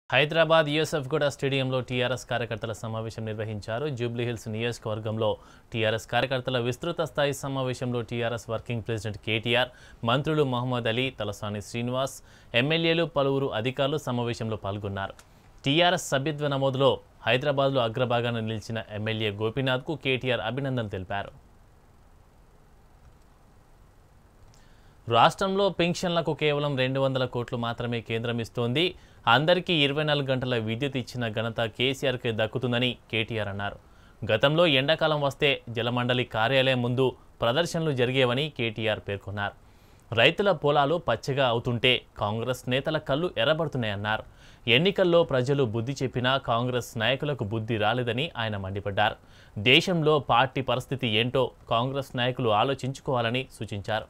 Hyderabad USF గూడ స్టేడియంలో TRS కార్యకర్తల సమావేశం నిర్వహించారు. జూబ్లీ హిల్స్ నియోజకవర్గంలో టీఆర్ఎస్ కార్యకర్తల విస్తృత స్థాయి సమావేశంలో టీఆర్ఎస్ వర్కింగ్ ప్రెసిడెంట్ కేటీఆర్, మంత్రులు మహమ్మద్ అలీ, తలసాని శ్రీనివాస్, ఎమ్మెల్యేలు, పలువురు అధికారులు సమావేశంలో పాల్గొన్నారు. టీఆర్ఎస్ సభ్యత్వ నమోదులో హైదరాబాద్లో అగ్రభాగాన నిలిచిన ఎమ్మెల్యే గోపీనాథ్కు కేటీఆర్ అభినందనలు తెలిపారు. రాష్ట్రంలో పెన్షన్లకు కేవలం 200 కోట్లు మాత్రమే కేంద్రం ఇస్తోంది. అందరికీ 24 గంటల విద్యుత్ ఇచ్చిన ఘనత కేసీఆర్కే దక్కుతుందని కేటీఆర్ అన్నారు. గతంలో ఎండాకాలం వస్తే జలమండలి కార్యాలయం ముందు ప్రదర్శనలు జరిగేవని కేటీఆర్ పేర్కొన్నారు. రైతుల పొలాలు పచ్చగా అవుతుంటే కాంగ్రెస్ నేతల కళ్ళు ఎర్రబడుతున్నాయన్నారు. ఎన్నికల్లో ప్రజలు బుద్ధి చెప్పినా కాంగ్రెస్ నాయకులకు బుద్ధి రాలేదని ఆయన మండిపడ్డారు. దేశంలో పార్టీ పరిస్థితి ఏంటో కాంగ్రెస్ నాయకులు ఆలోచించుకోవాలని సూచించారు.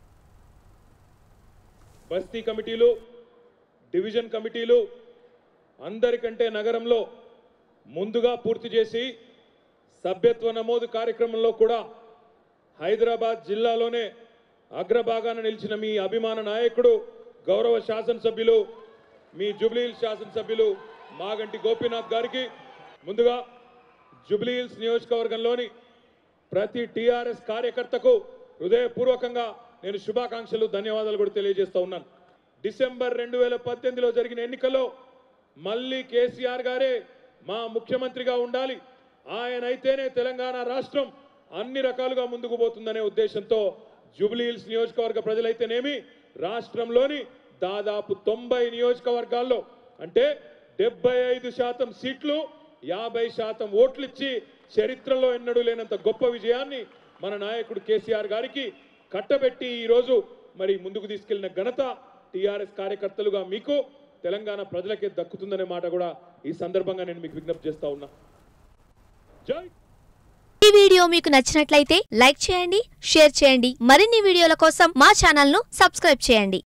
బస్తీ కమిటీలు, డివిజన్ కమిటీలు అందరికంటే నగరంలో ముందుగా పూర్తి చేసి సభ్యత్వ నమోదు కార్యక్రమంలో కూడా హైదరాబాద్ జిల్లాలోనే అగ్రభాగాన నిలిచిన మీ అభిమాన నాయకుడు, గౌరవ శాసనసభ్యులు, మీ జూబ్లీ హిల్స్ శాసనసభ్యులు మాగంటి గోపీనాథ్ గారికి ముందుగా జూబ్లీ హిల్స్ నియోజకవర్గంలోని ప్రతి టీఆర్ఎస్ కార్యకర్తకు హృదయపూర్వకంగా నేను శుభాకాంక్షలు, ధన్యవాదాలు కూడా తెలియజేస్తా ఉన్నాను. డిసెంబర్ 2018లో జరిగిన ఎన్నికల్లో మళ్ళీ కేసీఆర్ గారే మా ముఖ్యమంత్రిగా ఉండాలి, ఆయన అయితేనే తెలంగాణ రాష్ట్రం అన్ని రకాలుగా ముందుకు పోతుందనే ఉద్దేశంతో జూబ్లీ హిల్స్ నియోజకవర్గ ప్రజలైతేనేమి, రాష్ట్రంలోని దాదాపు 90 నియోజకవర్గాల్లో అంటే 75% సీట్లు, 50% ఓట్లు ఇచ్చి చరిత్రలో ఎన్నడూ లేనంత గొప్ప విజయాన్ని మన నాయకుడు కేసీఆర్ గారికి కట్టబెట్టి ఈరోజు మరి ముందుకు తీసుకెళ్లిన ఘనత టీఆర్ఎస్ కార్యకర్తలుగా మీకు, తెలంగాణ ప్రజలకే దక్కుతుందనే మాట కూడా ఈ సందర్భంగా నేను మీకు విజ్ఞప్తి చేస్తా ఉన్నా. జై. ఈ వీడియో మీకు నచ్చినట్లయితే లైక్ చేయండి, షేర్ చేయండి. మరిన్ని వీడియోల కోసం మా ఛానల్ ను సబ్స్క్రైబ్ చేయండి.